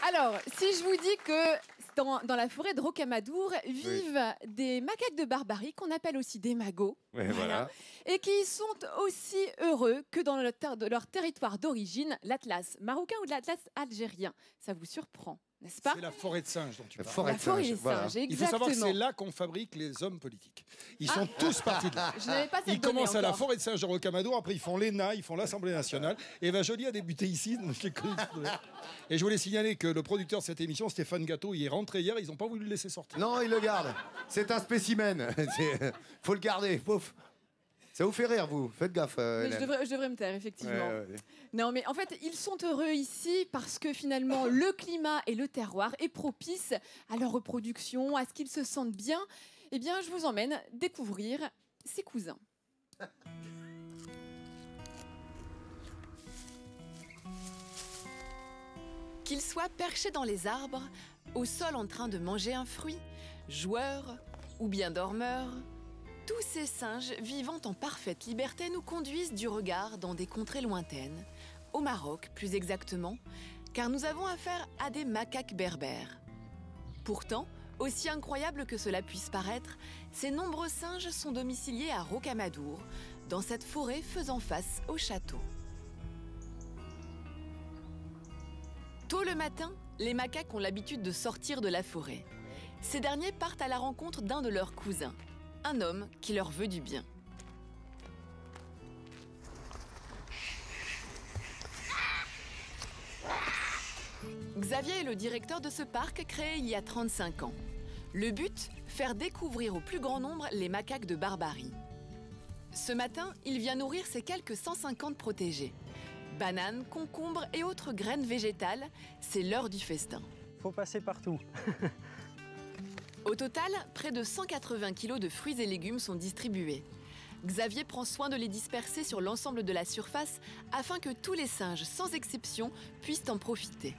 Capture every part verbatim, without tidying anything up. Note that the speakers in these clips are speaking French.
Alors, si je vous dis que dans, dans la forêt de Rocamadour vivent oui. des macaques de Barbarie, qu'on appelle aussi des magos, oui, voilà. Voilà, et qui sont aussi heureux que dans le ter de leur territoire d'origine, l'Atlas marocain ou l'Atlas algérien. Ça vous surprend, n'est-ce pas? C'est la forêt de singes dont tu la parles. Forêt la de forêt singes, des voilà. singes, exactement. Il faut savoir que c'est là qu'on fabrique les hommes politiques. Ils sont ah. tous partis de là. Je n'avais pas cette Ils commencent à encore. la forêt de singes de Rocamadour, après ils font l'E N A, ils font l'Assemblée nationale. Et Eva Joly a débuté ici. Et je voulais signaler que le producteur de cette émission, Stéphane Gâteau, il est rentré hier, ils n'ont pas voulu le laisser sortir. Non, il le garde. C'est un spécimen. Faut le garder. Faut... Ça vous fait rire, vous? Faites gaffe. Euh, je, devrais, je devrais me taire, effectivement. Ouais, ouais. Non, mais en fait, ils sont heureux ici parce que finalement, le climat et le terroir est propice à leur reproduction, à ce qu'ils se sentent bien. Eh bien, je vous emmène découvrir ses cousins. Qu'ils soient perchés dans les arbres, au sol en train de manger un fruit, joueurs ou bien dormeurs, tous ces singes vivant en parfaite liberté nous conduisent du regard dans des contrées lointaines, au Maroc plus exactement, car nous avons affaire à des macaques berbères. Pourtant, aussi incroyable que cela puisse paraître, ces nombreux singes sont domiciliés à Rocamadour, dans cette forêt faisant face au château. Tôt le matin, les macaques ont l'habitude de sortir de la forêt. Ces derniers partent à la rencontre d'un de leurs cousins, un homme qui leur veut du bien. Xavier est le directeur de ce parc créé il y a trente-cinq ans. Le but, faire découvrir au plus grand nombre les macaques de Barbarie. Ce matin, il vient nourrir ses quelques cent cinquante protégés. Bananes, concombres et autres graines végétales, c'est l'heure du festin. Faut passer partout. Au total, près de cent quatre-vingts kilos de fruits et légumes sont distribués. Xavier prend soin de les disperser sur l'ensemble de la surface afin que tous les singes, sans exception, puissent en profiter.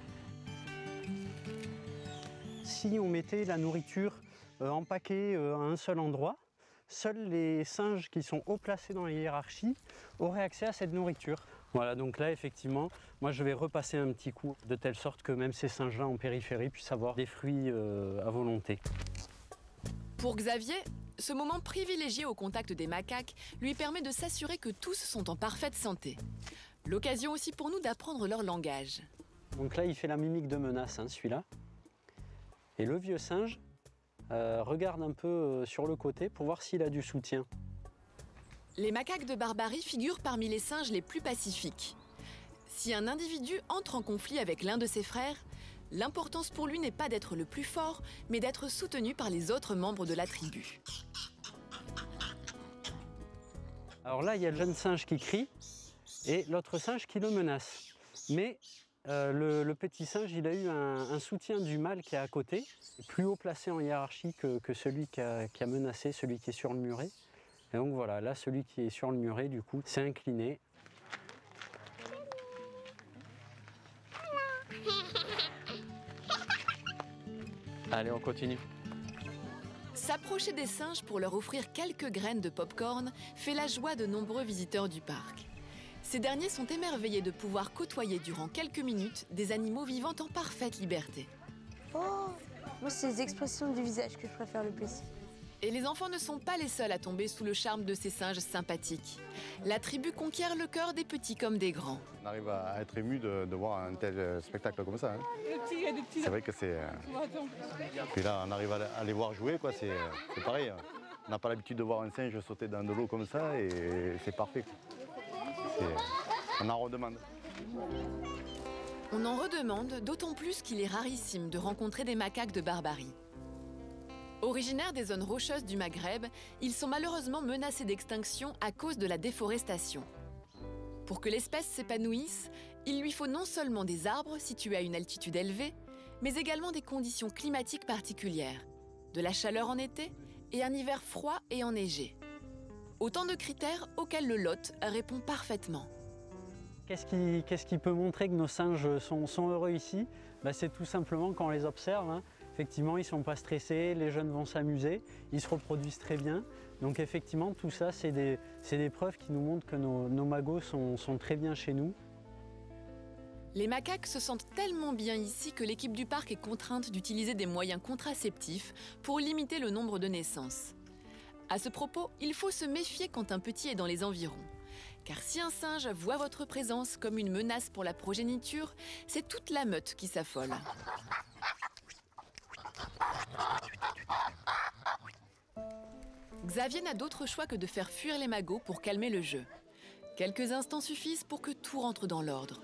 Si on mettait la nourriture euh, empaquetée euh, à un seul endroit, seuls les singes qui sont haut placés dans la hiérarchie auraient accès à cette nourriture. Voilà, donc là, effectivement, moi je vais repasser un petit coup, de telle sorte que même ces singes-là en périphérie puissent avoir des fruits euh, à volonté. Pour Xavier, ce moment privilégié au contact des macaques lui permet de s'assurer que tous sont en parfaite santé. L'occasion aussi pour nous d'apprendre leur langage. Donc là, il fait la mimique de menace, hein, celui-là. Et le vieux singe euh, regarde un peu euh, sur le côté pour voir s'il a du soutien. Les macaques de Barbarie figurent parmi les singes les plus pacifiques. Si un individu entre en conflit avec l'un de ses frères, l'importance pour lui n'est pas d'être le plus fort, mais d'être soutenu par les autres membres de la tribu. Alors là, il y a le jeune singe qui crie et l'autre singe qui le menace. Mais euh, le, le petit singe, il a eu un, un soutien du mâle qui est à côté, plus haut placé en hiérarchie que, que celui qui a, qui a menacé, celui qui est sur le muret. Et donc voilà, là, celui qui est sur le muret, du coup, s'est incliné. Allez, on continue. S'approcher des singes pour leur offrir quelques graines de pop-corn fait la joie de nombreux visiteurs du parc. Ces derniers sont émerveillés de pouvoir côtoyer durant quelques minutes des animaux vivant en parfaite liberté. Oh, moi, c'est les expressions du visage que je préfère le plus. Et les enfants ne sont pas les seuls à tomber sous le charme de ces singes sympathiques. La tribu conquiert le cœur des petits comme des grands. On arrive à être ému de, de voir un tel spectacle comme ça. Hein. C'est vrai que c'est... Puis là, on arrive à les voir jouer, quoi. C'est pareil. On n'a pas l'habitude de voir un singe sauter dans de l'eau comme ça et c'est parfait. On en redemande. On en redemande, d'autant plus qu'il est rarissime de rencontrer des macaques de Barbarie. Originaires des zones rocheuses du Maghreb, ils sont malheureusement menacés d'extinction à cause de la déforestation. Pour que l'espèce s'épanouisse, il lui faut non seulement des arbres situés à une altitude élevée, mais également des conditions climatiques particulières, de la chaleur en été et un hiver froid et enneigé. Autant de critères auxquels le Lot répond parfaitement. Qu'est-ce qui, qu'est-ce qui peut montrer que nos singes sont, sont heureux ici? Ben, c'est tout simplement quand on les observe. Hein. Effectivement, ils ne sont pas stressés, les jeunes vont s'amuser, ils se reproduisent très bien. Donc effectivement, tout ça, c'est des, c'est des preuves qui nous montrent que nos, nos magos sont, sont très bien chez nous. Les macaques se sentent tellement bien ici que l'équipe du parc est contrainte d'utiliser des moyens contraceptifs pour limiter le nombre de naissances. À ce propos, il faut se méfier quand un petit est dans les environs. Car si un singe voit votre présence comme une menace pour la progéniture, c'est toute la meute qui s'affole. Xavier n'a d'autre choix que de faire fuir les magots pour calmer le jeu. Quelques instants suffisent pour que tout rentre dans l'ordre.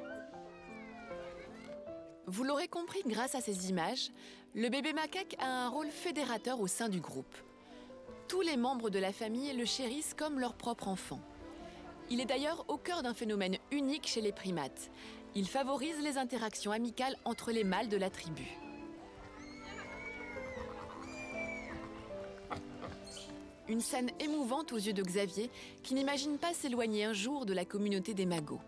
Vous l'aurez compris grâce à ces images, le bébé macaque a un rôle fédérateur au sein du groupe. Tous les membres de la famille le chérissent comme leur propre enfant. Il est d'ailleurs au cœur d'un phénomène unique chez les primates. Il favorise les interactions amicales entre les mâles de la tribu. Une scène émouvante aux yeux de Xavier, qui n'imagine pas s'éloigner un jour de la communauté des magots.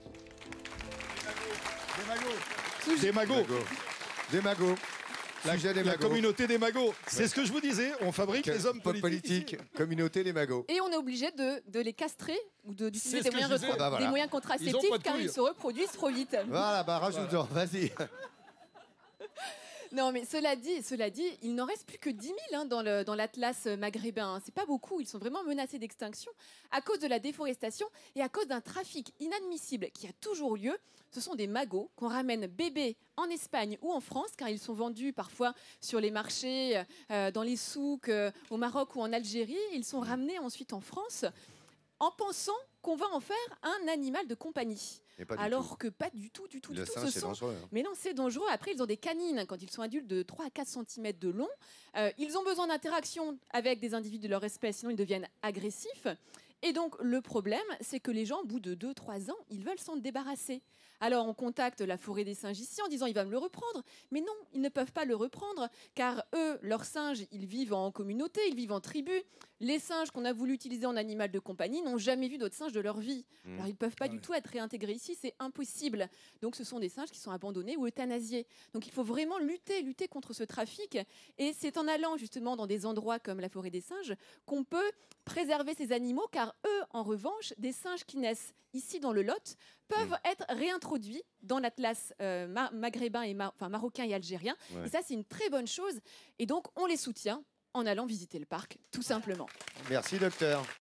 Des magots. Des magots. Des magots. La, Sujet des la magots. communauté des magots. C'est ce que je vous disais, on fabrique Que- les hommes pop politiques. politique, communauté des magots. Et on est obligé de, de les castrer ou de- d'utiliser C'est des, ce que moyens je disais. repro- Ah bah voilà. des moyens Ils ont contraceptifs pas de car couilles. ils se reproduisent trop vite. Voilà, bah rajoute-en, vas-y. Non, mais cela dit, cela dit, il n'en reste plus que dix mille hein, dans le- dans l'Atlas maghrébin. Hein. C'est pas beaucoup, ils sont vraiment menacés d'extinction à cause de la déforestation et à cause d'un trafic inadmissible qui a toujours lieu. Ce sont des magots qu'on ramène bébés en Espagne ou en France, car ils sont vendus parfois sur les marchés, euh, dans les souks, euh, au Maroc ou en Algérie. Ils sont ramenés ensuite en France en pensant qu'on va en faire un animal de compagnie. Et pas du Alors tout. que pas du tout, du tout, Le du tout. singe, Ce c'est sont dangereux. hein. mais non, c'est dangereux. Après, ils ont des canines quand ils sont adultes de trois à quatre centimètres de long. Euh, ils ont besoin d'interaction avec des individus de leur espèce, sinon ils deviennent agressifs. Et donc, le problème, c'est que les gens, au bout de deux trois ans, ils veulent s'en débarrasser. Alors, on contacte la forêt des singes ici en disant il va me le reprendre. Mais non, ils ne peuvent pas le reprendre, car eux, leurs singes, ils vivent en communauté, ils vivent en tribu. Les singes qu'on a voulu utiliser en animal de compagnie n'ont jamais vu d'autres singes de leur vie. Mmh. Alors, ils ne peuvent pas du tout être réintégrés ici, c'est impossible. Donc, ce sont des singes qui sont abandonnés ou euthanasiés. Donc, il faut vraiment lutter, lutter contre ce trafic. Et c'est en allant justement dans des endroits comme la forêt des singes qu'on peut préserver ces animaux, car eux, en revanche, des singes qui naissent ici dans le Lot peuvent Mmh. être réintroduits dans l'Atlas euh, ma- maghrébin et ma- enfin, marocain et algérien. Ouais. Et ça, c'est une très bonne chose. Et donc, on les soutient en allant visiter le parc, tout simplement. Merci, docteur.